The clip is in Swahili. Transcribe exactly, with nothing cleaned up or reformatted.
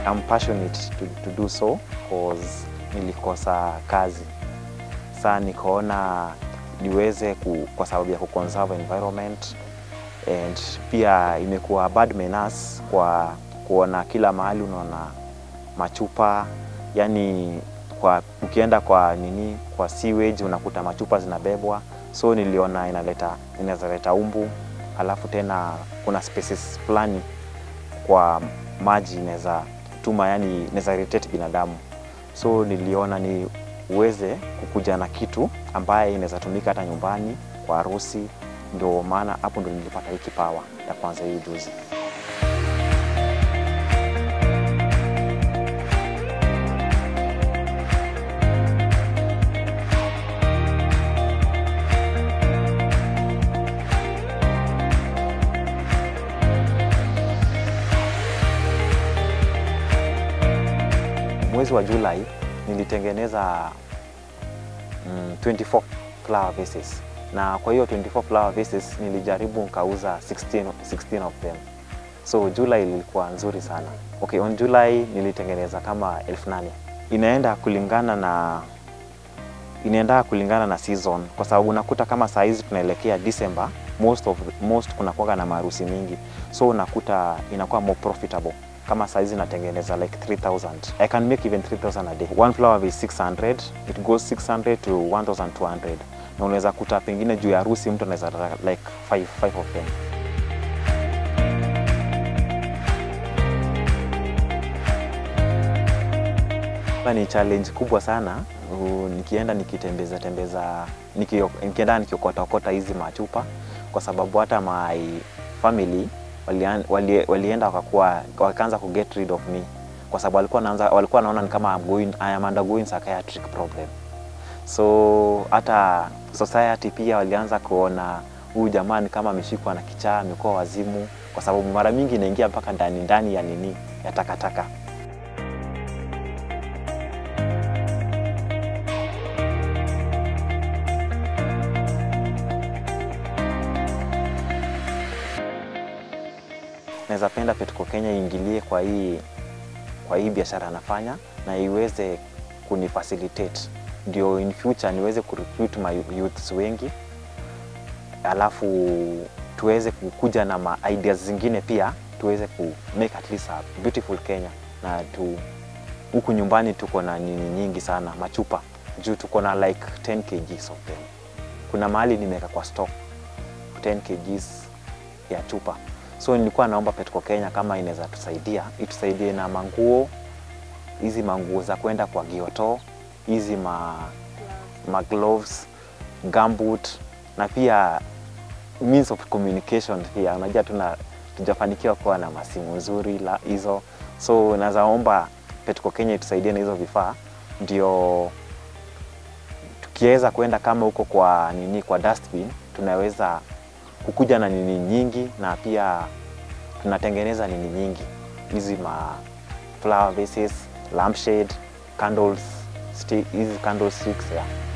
I'm passionate to, to do so because nilikosa kazi. Sasa nikaona niweze ku, kwa sababu ya kuconserve environment, and pia imekuwa bad menace kwa kuona kila mahali unaona machupa, yani kwa ukienda kwa nini kwa sewage unakuta machupa zinabebwa. So niliona inaleta inaweza leta umbu, alafu tena kuna species fulani kwa maji inaweza tuma, yani inaweza irritate binadamu. So niliona ni uweze kukuja na kitu ambaye inaweza tumika hata nyumbani kwa harusi, ndio maana hapo ndio nilipata hii kipawa ya kwanza hii ujuzi. Mwezi wa Julai nilitengeneza mm, twenty-four flower vases, na kwa hiyo twenty-four flower vases nilijaribu nikauza sixteen of them. So July ilikuwa nzuri sana. Okay, on July nilitengeneza kama elfu nane. Inaenda kulingana na inaenda kulingana na season, kwa sababu unakuta kama saa hizi tunaelekea December, most of most kuna kuwa na maharusi mingi, so unakuta inakuwa more profitable. Kama saa hizi natengeneza like three thousand. I can make even three thousand a day. One flower is six hundred. It goes six hundred to one thousand two hundred. Na unaweza kuta pengine juu ya harusi mtu anaweza like five, five of them. Ni challenge kubwa sana. Uh, nikienda nikitembeza tembeza nikienda nikiokota okota hizi machupa, kwa sababu hata my family wali walienda wakakuwa wakaanza ku get rid of me, kwa sababu walikuwa wanaanza walikuwa wanaona ni kama I'm going I am undergoing psychiatric problem. So hata society pia walianza kuona huyu jamani kama ameshikwa na kichaa, amekuwa wazimu, kwa sababu mara mingi inaingia mpaka ndani ndani ya nini ya takataka. Naweza penda Petco Kenya iingilie kwa hii kwa hii biashara nafanya, na iweze kunifacilitate ndio in future niweze kurecruit my youths wengi, alafu tuweze kukuja na ma ideas zingine pia, tuweze ku make at least a beautiful Kenya. Na tu huku nyumbani tuko na nini nyingi sana machupa, juu tuko na like ten kilograms of them. Kuna mahali nimeweka kwa stock ten kilograms ya chupa. So nilikuwa naomba Petco Kenya kama inaweza tusaidia, itusaidie na manguo, hizi manguo za kwenda kwa gioto, hizi ma, ma gloves, gumboot, na pia means of communication pia. Unajua tuna tujafanikiwa kuwa na masimu nzuri la hizo. So naweza omba Petco Kenya itusaidie na hizo vifaa, ndio tukiweza kwenda kama huko kwa nini kwa dustbin, tunaweza kukuja na nini nyingi, na pia tunatengeneza nini nyingi, hizi ma flower vases, lampshade, candles, hizi candlesticks ya.